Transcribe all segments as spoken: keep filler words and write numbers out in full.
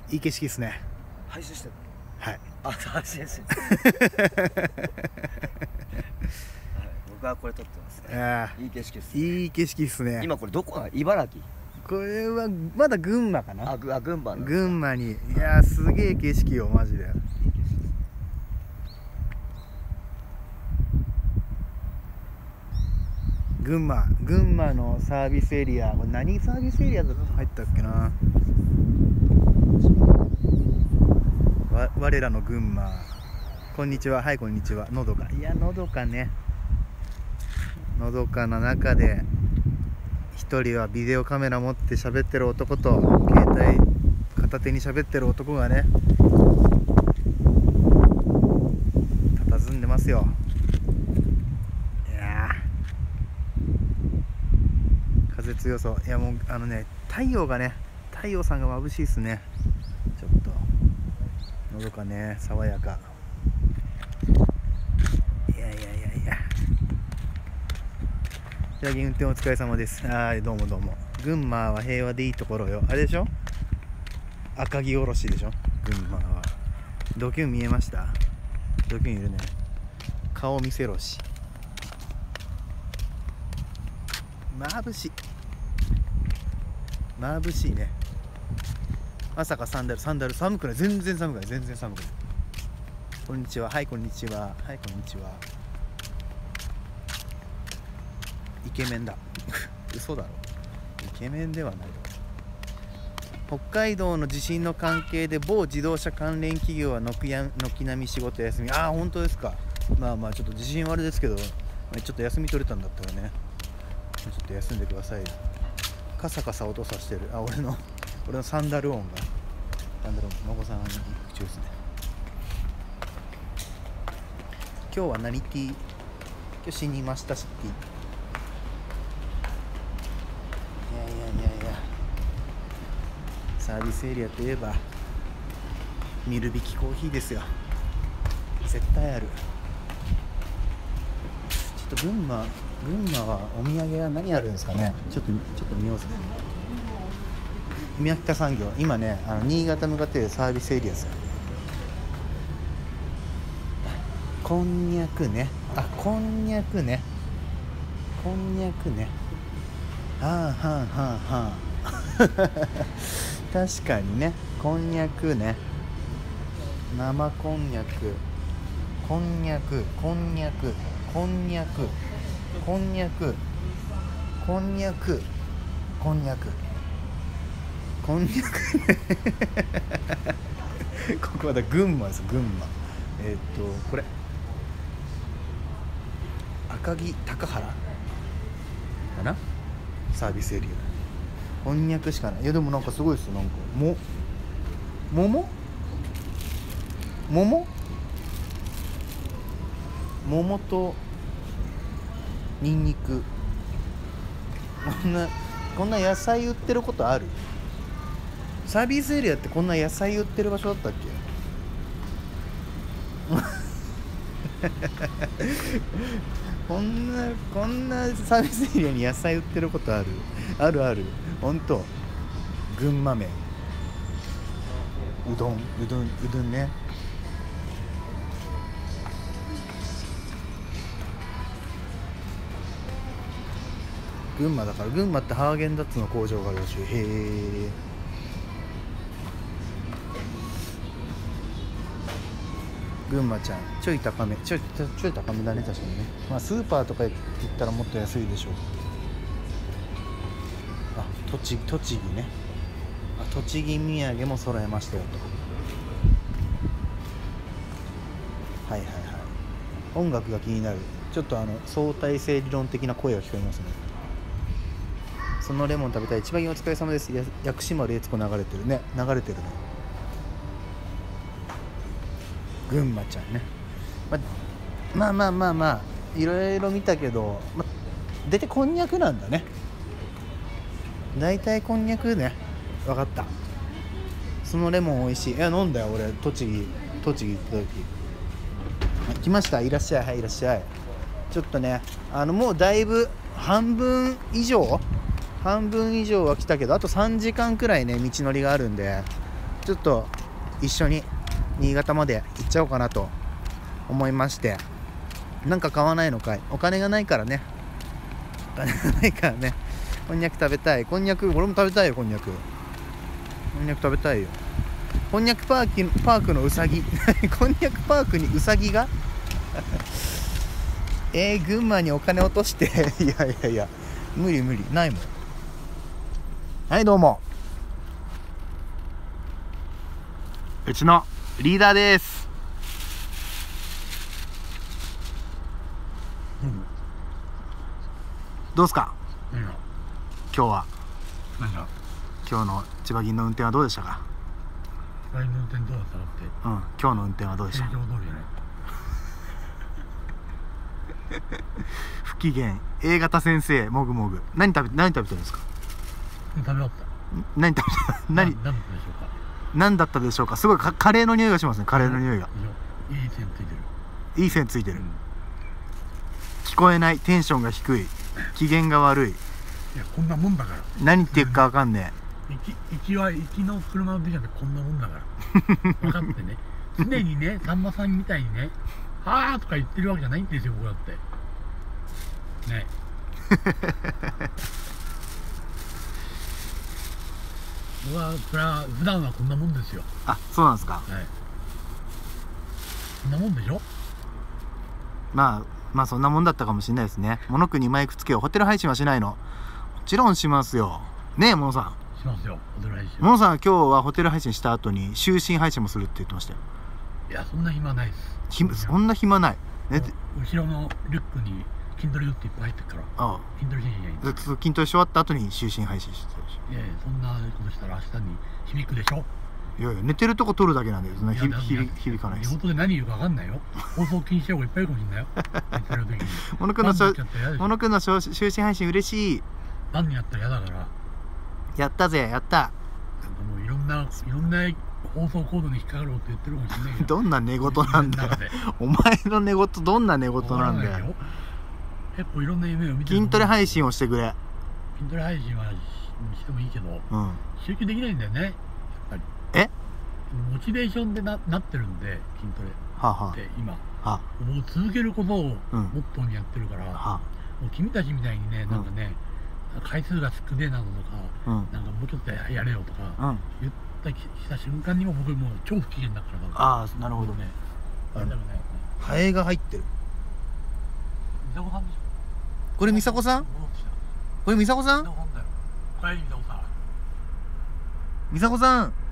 いい景色ですね。 配信してる。 はい。 あ、配信してる。僕はこれ撮ってますね。 あいい景色です、ね。 いい景色ですね。 今これどこ？茨城。 これはまだ群馬かな。 あ、ぐあ群馬。 群馬に。いやー、すげえ景色よ、マジで。群馬、群馬のサービスエリア、これ何サービスエリアだと入ったっけな。わ我らの群馬。こんにちは。はい、こんにちは。のどか。いや、のどかね。のどかな中で一人はビデオカメラ持って喋ってる男と携帯片手に喋ってる男がね佇んでますよ。いやー、風強そう。いや、もうあのね、太陽がね、太陽さんが眩しいですね。ちょっとのどかね、爽やか。いやいやいやいや、じゃあ運転お疲れ様です。はい、どうもどうも。群馬は平和でいいところよ。あれでしょ、赤城おろしでしょ、群馬は。ドキュン見えました？ドキュンいるね。顔見せろし。まぶしい、まぶしいね。まさかサンダル、サンダル寒くない。全然寒くない、全然寒くない。こんにちは。はい、こんにちは。はい、こんにちは。イケメンだ。嘘だろ。イケメンではないだろ。北海道の地震の関係で某自動車関連企業は軒や軒並み仕事休み。ああ、本当ですか。まあまあ、ちょっと地震はあれですけど、ちょっと休み取れたんだったらね、ちょっと休んでくださいよ。カサカサ音さしてる。あ、俺の俺のサンダル音が。サンダル音、孫さんに口ですね。今日は何ティー？今日死にましたしティー。いやいやいやいや、サービスエリアといえばミルビキコーヒーですよ。絶対ある。ちょっと群馬群馬はお土産は何あるんですかね。ちょっとちょっと見ようぜ。宮北産業、今ね、あの新潟向かってサービスエリアですよ。こんにゃくね。あ、こんにゃくね。こんにゃくね。はあはあはあはあ。確かにね、こんにゃくね。生こんにゃく、こんにゃく、こんにゃく、こんにゃく、こんにゃく、こんにゃく、こんにゃく、こんにゃく。ここはだ群馬です。群馬。えっとこれ赤城高原かな、サービスエリア。こんにゃくしかない。いやでもなんかすごいですよ。なんかも桃桃桃とニンニク。こんなこんな野菜売ってることある？サービスエリアってこんな野菜売ってる場所だったっけ？こんなこんなサービスエリアに野菜売ってることある？あるある。ほんと。群馬麺、うどんうどんうどんね。群馬だから、群馬ってハーゲンダッツの工場があるらしい。へえ。群馬ちゃんちょい高め、ちょいちょい高めだね、確かにね。まあスーパーとか行ったらもっと安いでしょう。あ、栃木栃木ね。あ、栃木土産も揃えましたよと。はいはいはい。音楽が気になる。ちょっとあの相対性理論的な声が聞こえますね。そのレモン食べたい。一番いいお疲れ様です。や薬師丸悦子流れてるね。流れてるね。群馬ちゃんね。まあまあまあまあいろいろ見たけど、まあ、大体こんにゃくなんだね。大体こんにゃくね。分かった。そのレモン美味しい。いや飲んだよ俺。栃木栃木行った時。来ました。いらっしゃい。はい、いらっしゃい。ちょっとね、あのもうだいぶ半分以上半分以上は来たけど、あとさんじかんくらいね道のりがあるんで、 ちょっと一緒に新潟まで行っちゃおうかなと思いまして、なんか買わないのかい。お金がないからね、お金がないからね。こんにゃく食べたい。こんにゃく俺も食べたいよ。こんにゃくこんにゃく食べたいよ。こんにゃくパークパークのうさぎこんにゃくパークにうさぎがえー、群馬にお金落としていやいやいや、無理無理、ないもん。はい、どうも、うちのリーダーです。 うん、 どうすか、 何が今日は。 何が今日の千葉銀の運転はどうでしたか。 ラインの運転どうだったかって。 うん、今日の運転はどうでした。 正常通りじゃない。 不機嫌 A 型先生、もぐもぐ。何食べ何食べてるんですか。 食べ終わった。 何食べて何何だったでしょうか。 何だったでしょうか。すごいかカレーの匂いがしますね。カレーの匂いがいい線ついてる。 いい線ついてる、 うん、 聞こえない、テンションが低い、機嫌が悪い。 いや、こんなもんだから。 何言ってるか分かんねえ。行き行きは行きの車の電車でこんなもんだから分かってね。常にね、さんまさんみたいにね、はーとか言ってるわけじゃないんですよ、僕だってね。僕はこれは普段はこんなもんですよ。 あ、そうなんですか。 はい、こんなもんでしょ。 まあまあそんなもんだったかもしれないですね。モノクにマイクつけよう。ホテル配信はしないの。もちろんしますよねえ、モノさん。 しますよ、ホテル配信。 モノさんは今日はホテル配信した後に就寝配信もするって言ってましたよ。 いや、そんな暇ないです。 ひそんな暇ない、ね、 後ろのリュックに筋トレグッズいっぱい入ってるから。 ああ、 筋トレしなきゃいけない。 ずっと筋トレし終わった後に就寝配信してるし。 いやいや、そんなことしたら明日に響くでしょ。 いやいや、寝てるとこ撮るだけなんで、そんなひいやひ響かないです。 地元で何言うか分かんないよ。放送禁止用語いっぱいいるかもしれないよ。寝てる時にモノクのバンドやったら嫌でしょ。 モノクの就寝配信嬉しい。 バンドやったら嫌だから。 やったぜ、やった。 なんかもういろんないろんな放送コードに引っかかること言ってるかもしれないけど。 どんな寝言なんだよ。お前の寝言どんな寝言なんだよ。 結構いろんな夢を見てる。 筋トレ配信をしてくれ。 筋トレ配信はしてもいいけど、 うん、 集中できないんだよね、やっぱり。 えモチベーションで な, なってるんで、筋トレはあはって今、 はあ、 もう続けることをモうんットーにやってるから、 はあ、 もう君たちみたいにね、なんかね、回数が少ねえなどとか、 うん、 なんかもうちょっとやれよとか、 うん、 言ったした瞬間にも僕もう超不機嫌だから。 ああ、なるほどね。 あれだよね。 ハエが入ってる。 美佐子さんでしょ。 これ美佐子さん？これ美佐子さん？ 美佐子さんだよ。おかえり美佐子さん。 美佐子さん。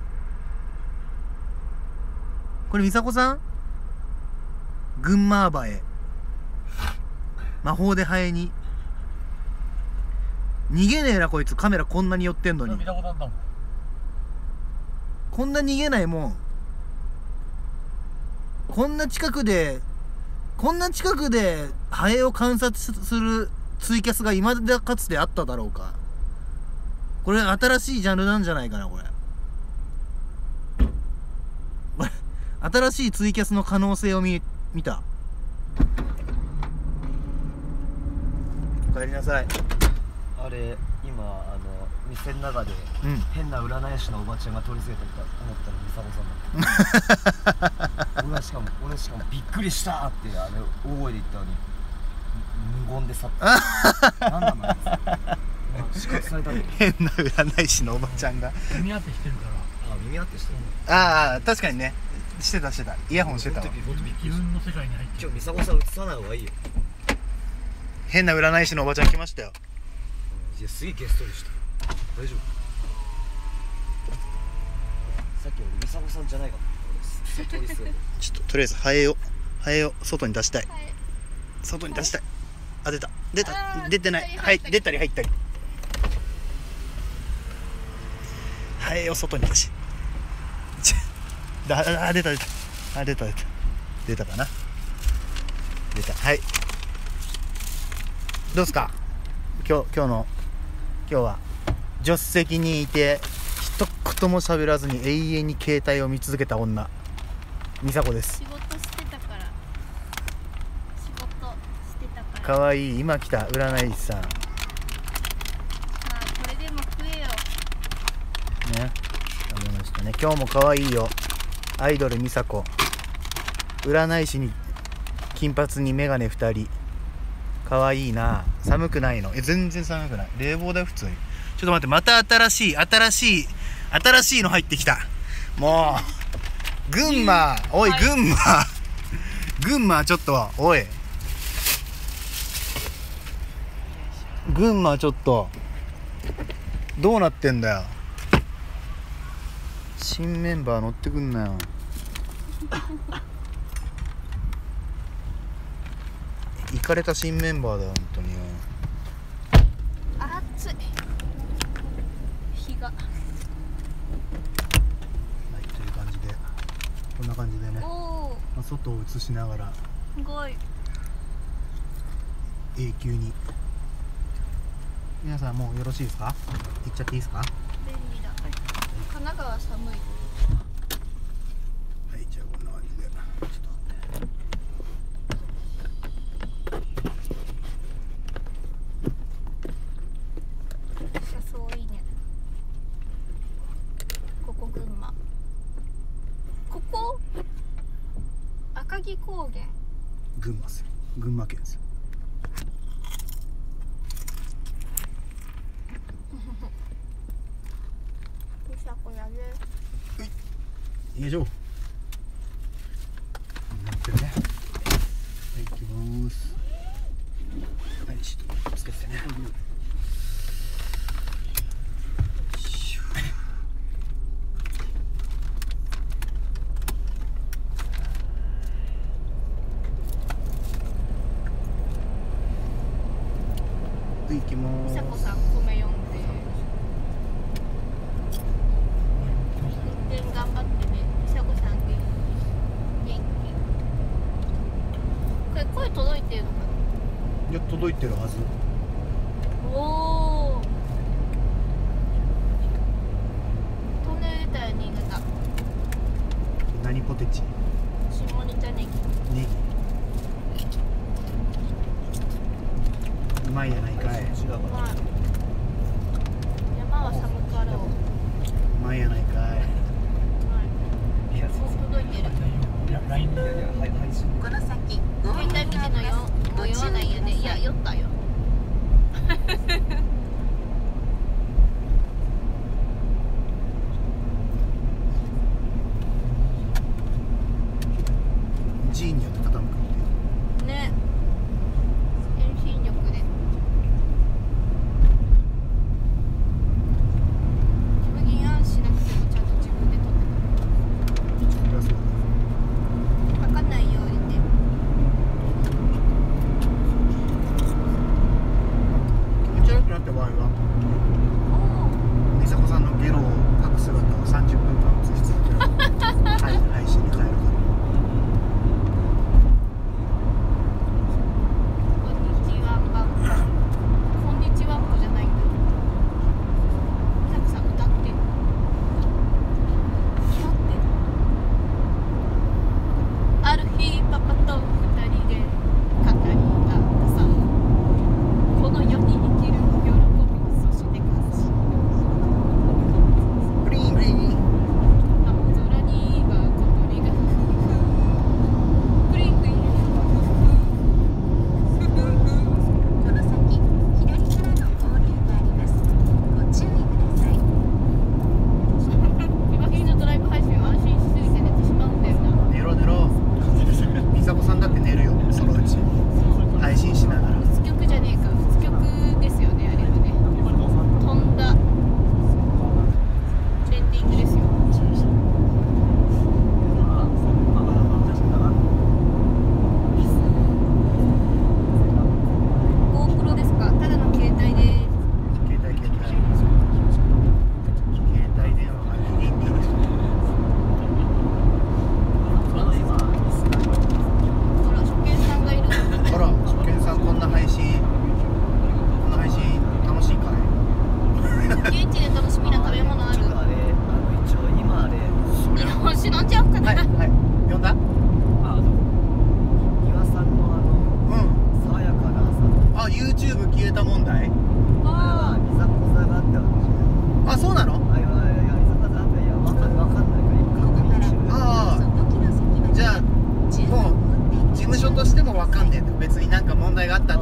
これ美佐子さん？群馬アバへ魔法でハエに逃げねえなこいつ。カメラこんなに寄ってんのに。 美佐子さんだもん。 こんな逃げないもん。こんな近くでこんな近くでハエを観察するツイキャスが未だかつてあっただろうか。これ新しいジャンルなんじゃないかな。これこれ新しいツイキャスの可能性を見見た。お帰りなさい。 あれ今あの店の中で、 うん、 変な占い師のおばちゃんが取り付けてたと思ったら美佐子さんだった俺はしかも俺しかもびっくりしたってあれ大声で言ったのに無言で去った何なのあいつ死活されたの。 変な占い師のおばちゃんが耳当てしてるから。 あ耳当てしてる。 ああ確かにね、してたしてた。イヤホンしてたわ。 自分の世界に入って今日美佐子さん映さない方がいいよ。 変な占い師のおばちゃん来ましたよ。 いやすげえゲストでした。大丈夫。さっき俺美佐子さんじゃないかと思った。俺通り過ぎてちょっととりあえずハエをハエを外に出したい。外に出したい。あ、出た出た出てない。はい、出たり入ったり。ハエを外に出しだあ出た出たあ出た出た出たかな。出た。はい、どうすか今日今日の今日は。助手席にいて一言も喋らずに永遠に携帯を見続けた女、美佐子です。 仕事してたから仕事してたからかわいい。今来た占い師さん。 まあこれでも食えよね、食べましたね。 ね、今日も可愛いよ。アイドル美佐子。占い師に金髪にメガネふたり。可愛いな。寒くないの？え、全然寒くない。冷房だよ普通に。ちょっと待って、また新しい新しい新しいの入ってきた。もう群馬、おい、群馬群馬、ちょっとおい、群馬、ちょっとどうなってんだよ。新メンバー乗ってくんなよ。イカれた新メンバーだよ本当によ。 暑い。日が。 はい、という感じで、こんな感じでね、 おお。 まあ、外を映しながらすごい。 永久に。皆さんもうよろしいですか？行っちゃっていいですか？ 便利だ。神奈川寒い。 はい、じゃあこんな感じで。ちょっと待って。 車窓いいね。ここ群馬。ここ赤城高原。 群馬っすよ。群馬県ですよ。 こやる。 よいしょ。なんてね。はい、行きます。はい、シートつけてね。はい、行きます。 美佐子さん、米読んで。運転頑張ってね。美佐子さん元気。元気。これ声届いてるのかいや、届いてるはず。 な。おお。トンネル出たら新潟。 何ポテチ？ 下仁田ネギ。 ネギ。うまいやないかい。 まあ。山は寒かろう。 うまいやないかい。 はい。 いや、 お届いてる。 ラインでいやいや、はい、配信。 この先携帯見てのよ、もう酔わないよね。いや、酔ったよ。 G によって傾くって。 ね。遠心力で。自分に案しなくてもちゃんと自分で撮ってそりゃそうだ。 た。書かないようにね。 気持ち悪くなった場合は、美佐子さんのゲロを隠す姿をさんじゅっぷんかん映し続ける。はい、配信に変えるから。 こんにちはんば。こんにちはんこじゃないんだ。美佐子さん歌って。歌って。ある日パパと二人で語り合ったさ。この世に生きる喜び、そして感謝。 プリンプリン。 青空には小鳥がふふふ。プリンプリン。ふふふ。 この先左からの合流があります。ご注意ください。 今君のドライブ配信は安心しすぎて寝てしまうんだよな。 寝ろ寝ろ。美佐子さんだって寝るよ、そのうち。配信しながら。 屈曲じゃねえか。屈曲ですよね、あれはね。飛んだレンディングですよ。GoPro ですか？ただの携帯で。 携帯携帯。携帯電話がリンリン。 ほら、初見さんがいる。 あら、初見さん、こんな配信、こんな配信楽しいかい？ 現地で楽しみな食べ物ある。 あれ、あの、一応今あれ、 日本酒飲んじゃおうかな。 はいはい呼んだ？ あの、岩さんのあの、 うん。 爽やかな朝。 あ、YouTube 消えた問題？ ああ、いざこざがあったわけじゃない。 あ、そうなの？ あ、いやいやいや、いざこざあった。いや、わかん、わかん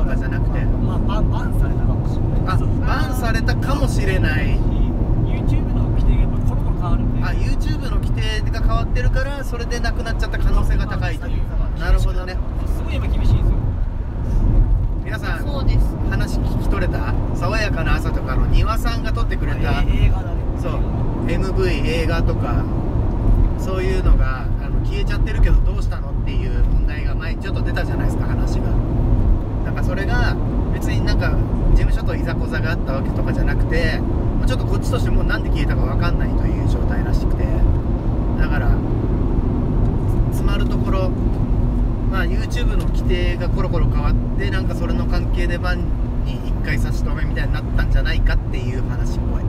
かじゃなくて、 まあバンバンされたかもしれない。 あバンされたかもしれない。 YouTube の規定がやっぱコロコロ変わるんで。 あ YouTube の規定が変わってるからそれでなくなっちゃった可能性が高いという。なるほどね。 すごい今厳しいんですよ。 皆さんそうです。 話聞き取れた？爽やかな朝とかの庭さんが撮ってくれた、 映画だね。 そう エムブイ 映画とかそういうのがあの消えちゃってるけどどうしたのっていう問題が前にちょっと出たじゃないですか、話が。なんかそれが別になんか事務所といざこざがあったわけとかじゃなくて、ちょっとこっちとしてもなんで消えたか分かんないという状態らしくて、だからつまるところ、まあ YouTube の規定がコロコロ変わってなんかそれの関係でバンに一回差し止めみたいになったんじゃないかっていう話っぽい。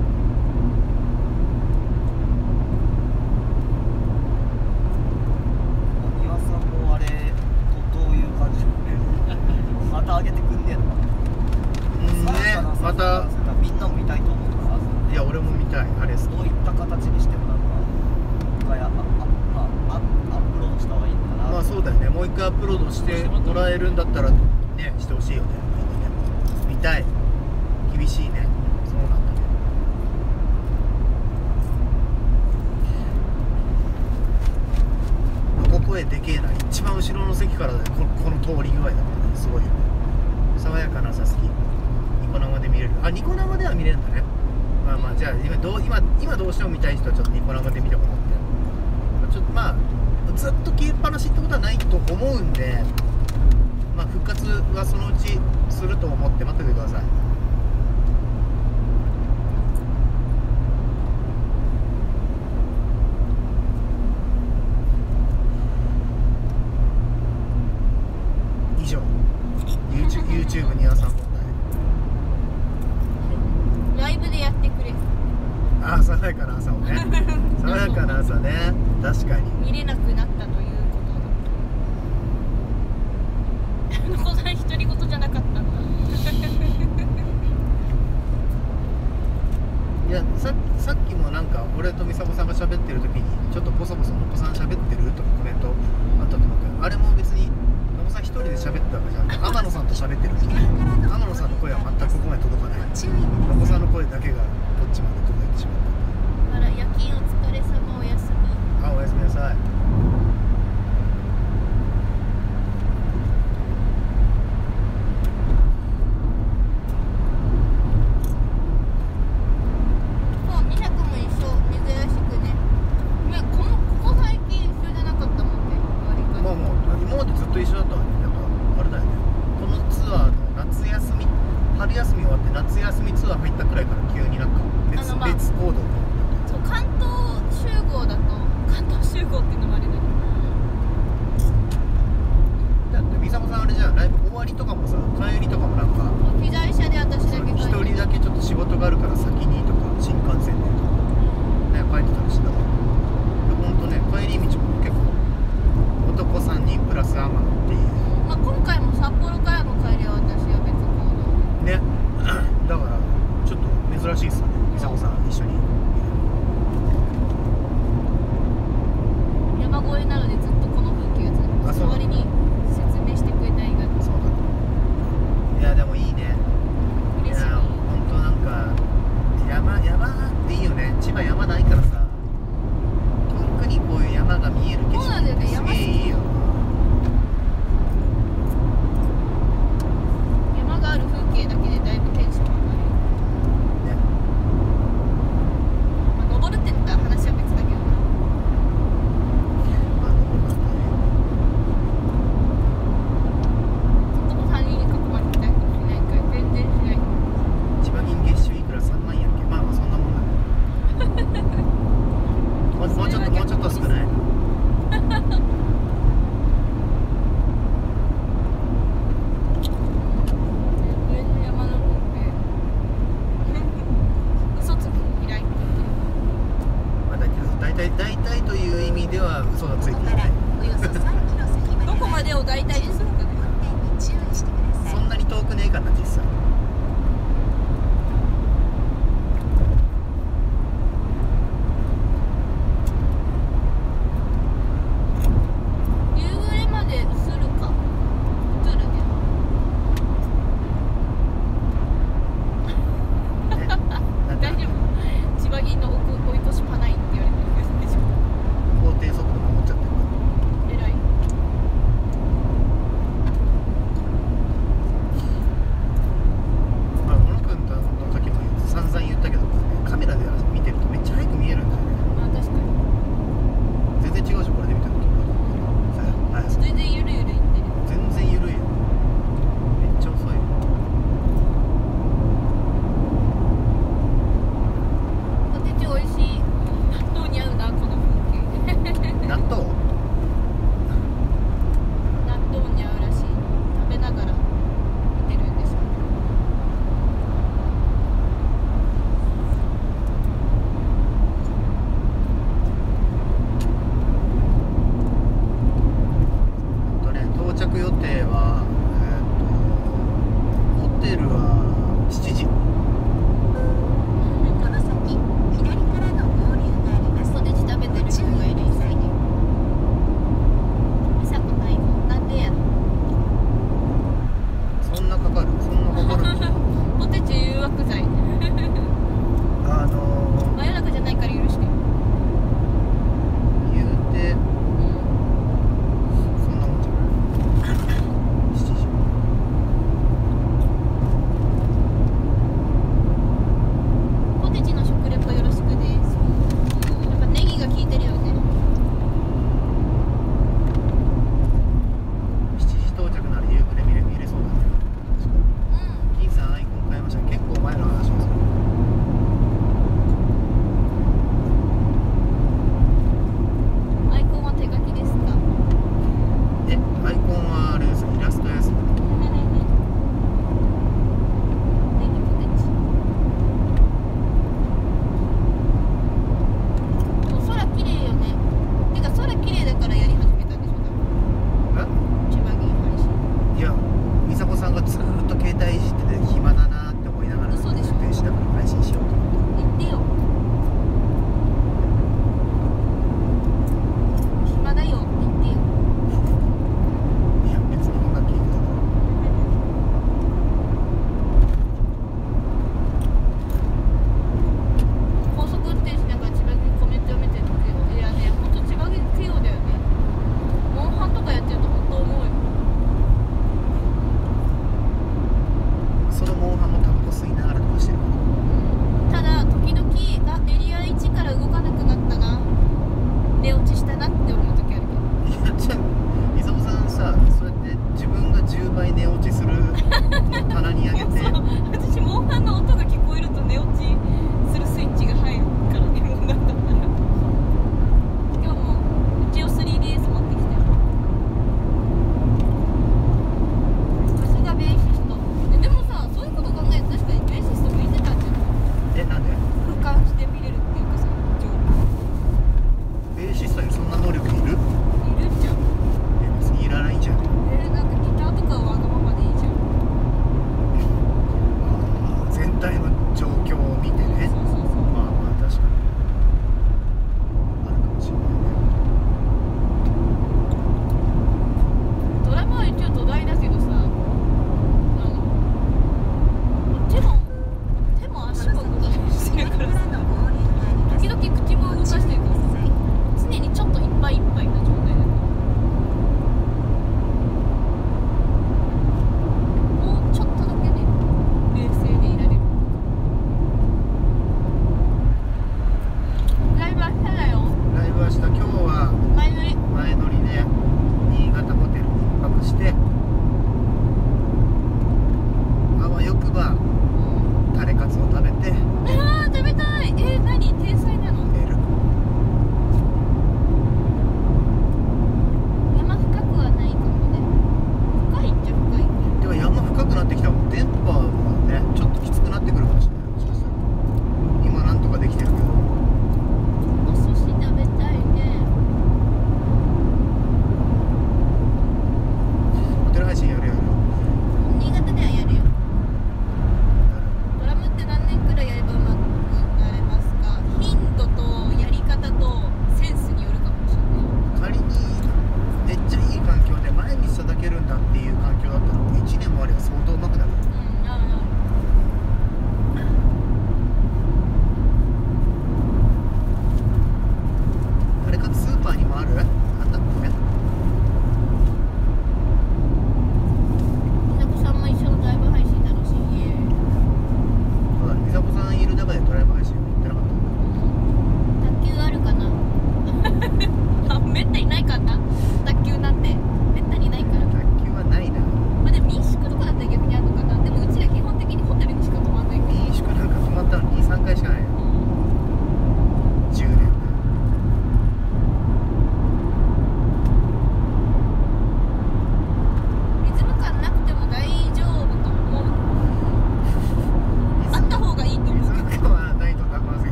岩さんもあれどどういう感じ？また上げてくんねえのかな。 うんね、またみんなも見たいと思うから。 いや俺も見たい、あれ好き。 どういった形にしてもなんか一回ああああアップロードした方がいいのかな。 まあそうだよね、もう一回アップロードしてもらえるんだったらね、してほしいよね。見たい。厳しいね。そうなんだね。ここ声でけえな。一番後ろの席からだよ、ここの通り具合だからね、すごいよね。爽やかな朝好き。ニコ生で見れる。あ、ニコ生では見れるんだね。まあまあ、じゃあ今どう 今, 今どうしても見たい人はちょっとニコ生で見てもらって、ちょっとまあずっと消えっぱなしってことはないと思うんで、まあ復活はそのうちすると思って待っててください。以上 YouTube, YouTube にわさん問題。 ライブでやってくれ。 ああ、爽やかな朝をね。爽やかな朝ね。確かに。 見れなくなったということだ。のこさん独り言じゃなかったんだ。 いや、ささっきもなんか俺と美佐子さんが喋ってる時にちょっとボソボソのこさん喋ってるとかコメントあったと思うけど、あれも別にのこさん一人で喋ってたわけじゃなくて、天野さんと喋ってる時に天野さんの声は全くここまで届かない。のこさんの声だけがこっちまで届いてしまった。 あら、夜勤お疲れ様、おやすみ。 あ、おやすみなさい。 そう、にひゃくも一緒、珍しくね。ね、このここ最近一緒じゃなかったもんね。割りまあもう今までずっと一緒だったわね。なんかあれだよね。このツアーの夏休み、春休み終わって夏休みツアー入ったくらいから急になんか別あのまあ別行動がそう、関東集合だと関東集合っていうのもあれだけだって美佐子さんあれじゃん、ライブ終わりとかもさ、帰りとかもなんかど、機材車で私だけ帰一人だけちょっと仕事があるから先にとか新幹線でとかね、帰ってたりしてたから、ほんとね、帰り道も結構男さんにんプラス天野っていうまあ、今回も札幌からの帰りは私は別行動。 ねだからちょっと珍しいっすよね、美佐子さん一緒に。 山越えなのでずっとこの風景が続く。 あそう代わりに説明してくれた映画。 そうだね。いや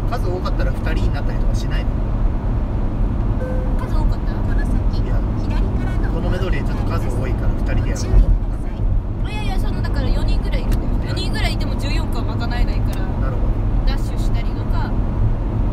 数多かったらふたりになったりとかしないの？ 数多かったらこの先いや左からのこのメドレーちょっと数多いからふたりでやるご注意ください。